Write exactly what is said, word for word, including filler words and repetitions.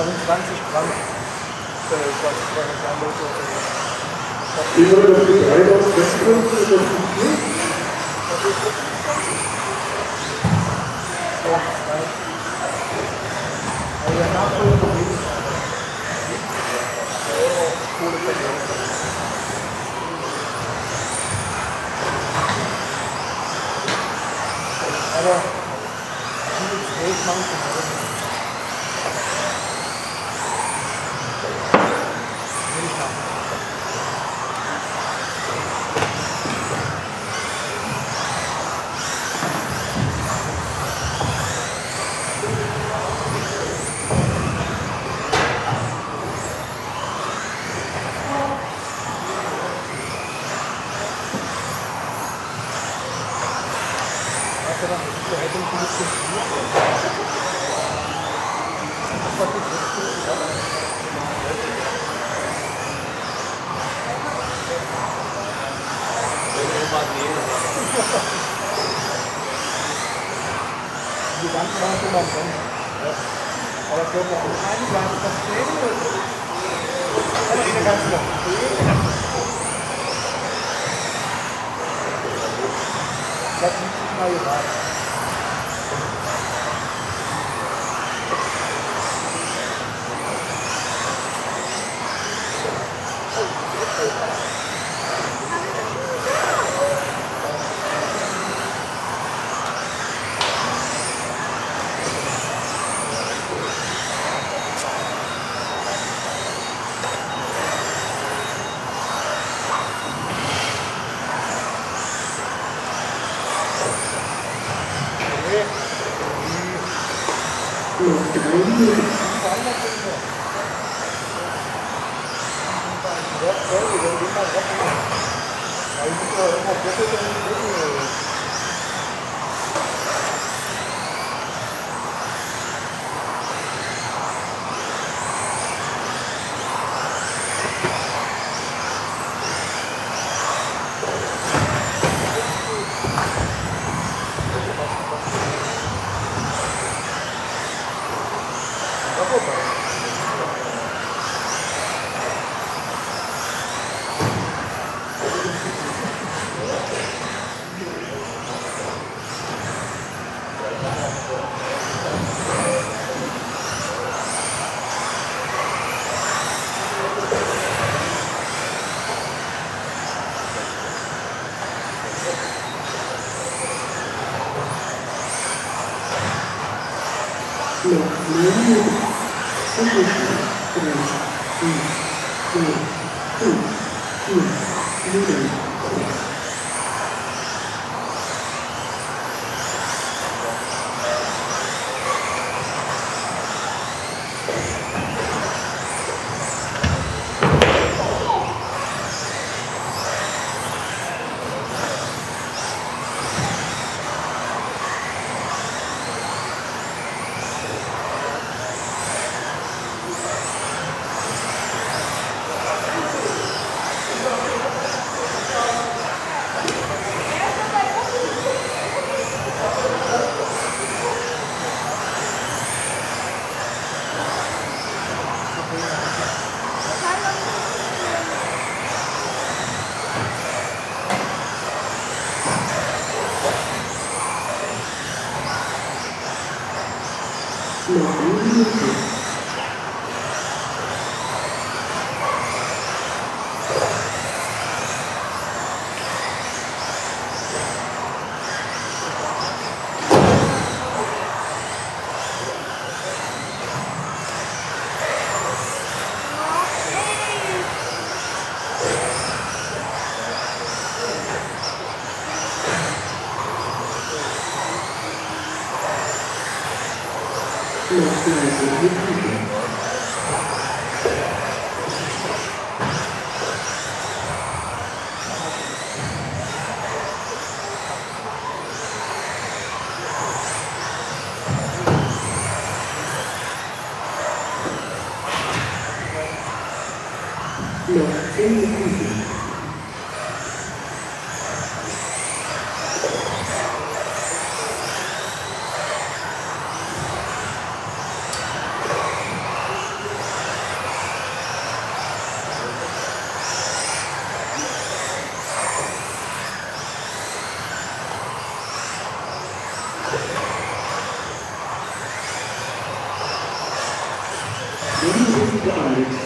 zwanzig Gramm. Wie soll das mit dreitausend Westgrund oder so? Also der Nachfolger von mir ist Kohle verlieren. Aber dieses Geld machen zu können. Will ich haben. Die ganzen machen schon mal drin. Aber ich glaube, noch einen Jahr ist das zehn oder so. Aber die kannst du noch sehen. Das ist nicht mal geraten. geeinigt.